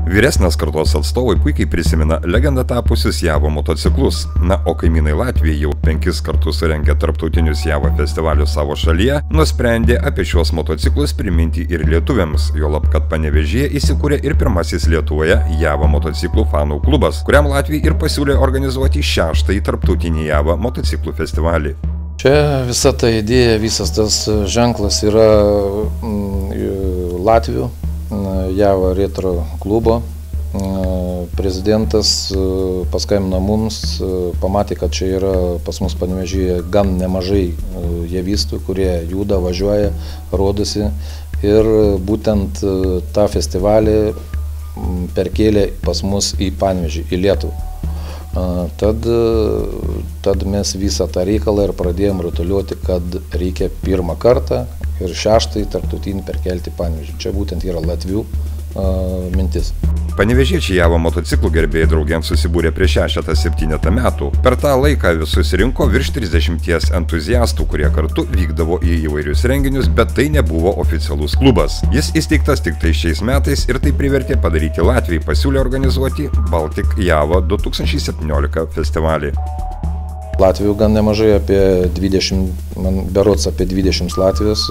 Vyresnės kartos atstovai puikiai prisimena legendą tapusius Javo motociklus. Na, o kaimynai Latvijai jau 5 kartus surengė tarptautinius Javo festivalius savo šalyje, nusprendė apie šiuos motociklus priminti ir lietuviams, juolab kad Panevėžyje įsikūrė ir pirmasis Lietuvoje Javo motociklų fanų klubas, kuriam Latvijai ir pasiūlė organizuoti 6-ąjį tarptautinį Javo motociklų festivalį. Čia visa ta idėja, visas tas ženklas yra Latvių Javo retro klubo. Prezidentas paskambino mums, pamatė, kad čia yra pas mus Panevėžyje gan nemažai javistų, kurie juda, važiuoja, rodosi. Ir būtent tą festivalį perkėlė pas mus į Panevėžį, į Lietuvą. Tad mes visą tą reikalą ir pradėjom rutuliuoti, kad reikia pirmą kartą ir 6-ąjį tarptautinį perkelti Panevėžį. Čia būtent yra Latvių mintis. Panevėžiečiai Javo motociklų gerbėjai draugėn susibūrė prieš 6-7 metų. Per tą laiką visus rinko virš 30 entuziastų, kurie kartu vykdavo į įvairius renginius, bet tai nebuvo oficialus klubas. Jis įsteigtas tik tai šiais metais ir tai privertė padaryti Latvijai, pasiūlė organizuoti Baltic Javo 2017 festivalį. Latvijų gan nemažai, apie 20, man berods apie 20 Latvijos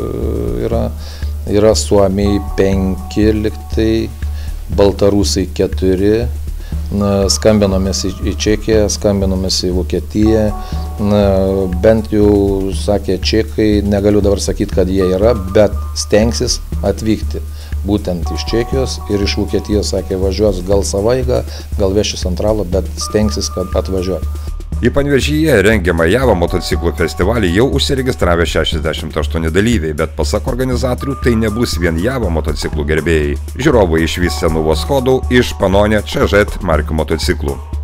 yra Suomiai 5 liktai, Baltarusai 4, skambinomės į Čekiją, skambinomės į Vokietiją, bent jau sakė čekai, negaliu dabar sakyti, kad jie yra, bet stengsis atvykti būtent iš Čekijos ir iš Vokietijos, sakė, važiuos gal savaitę, gal vešis antralą, bet stengsis, kad atvažiuoti. Į Panevėžyje rengiamą Javo motociklų festivalį jau užsiregistravę 68 dalyviai, bet pasak organizatorių tai nebus vien Javo motociklų gerbėjai. Žiūrovai išvys senų Skodų iš Panonė ČŽ markių motociklų.